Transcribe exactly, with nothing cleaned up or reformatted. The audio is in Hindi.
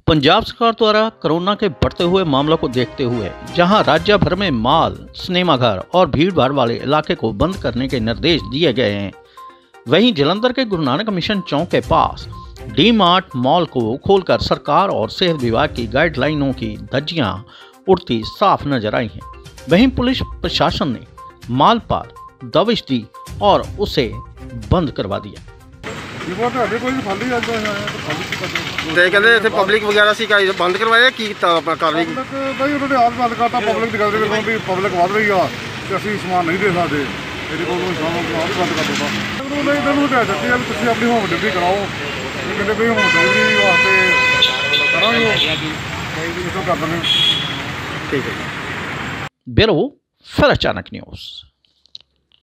पंजाब सरकार द्वारा कोरोना के बढ़ते हुए मामलों को देखते हुए जहां राज्य भर में मॉल, सिनेमाघर और भीड़ भाड़ वाले इलाके को बंद करने के निर्देश दिए गए हैं, वहीं जालंधर के गुरु नानक मिशन चौक के पास डी मार्ट मॉल को खोलकर सरकार और सेहत विभाग की गाइडलाइनों की धज्जियां उड़ती साफ नजर आई हैं। वहीं पुलिस प्रशासन ने मॉल पर दबिश दी और उसे बंद करवा दिया। ਤੇ ਕਹਿੰਦੇ ਇੱਥੇ ਪਬਲਿਕ ਵਗੈਰਾ ਸੀ ਕਾਈ ਬੰਦ ਕਰਵਾਇਆ ਕੀ ਕੀਤਾ ਆਪਣਾ ਕਾਰਵਾਈ ਬਈ ਉਹਨਾਂ ਨੇ ਆਪ ਬੰਦ ਕਰਤਾ। ਪਬਲਿਕ ਦੀ ਗੱਲ ਦੇ ਵੀ ਪਬਲਿਕ ਵੱਧ ਰਹੀ ਆ ਤੇ ਅਸੀਂ ਸਮਾਨ ਨਹੀਂ ਦੇ ਸਕਦੇ, ਇਹਦੇ ਕੋਲ ਨੂੰ ਸਮਾਨ ਆਪ ਬੰਦ ਕਰ ਦਿੱਤਾ। ਉਹਨੂੰ ਨਹੀਂ ਤੈਨੂੰ ਕਹਿ ਦਿੱਤੀ ਆ ਵੀ ਤੁਸੀਂ ਆਪਣੀ ਹੋਮ ਡਿਲੀਵਰੀ ਕਰਾਓ, ਕਹਿੰਦੇ ਵੀ ਹੋਮ ਡਿਲੀਵਰੀ ਵਾਸਤੇ ਕਰਾਂਗੇ ਇਹ ਤੋਂ ਕਰ ਦਿੰਦੇ। ਠੀਕ ਹੈ ਜੀ। ब्यूरो फिर अचानक न्यूज़।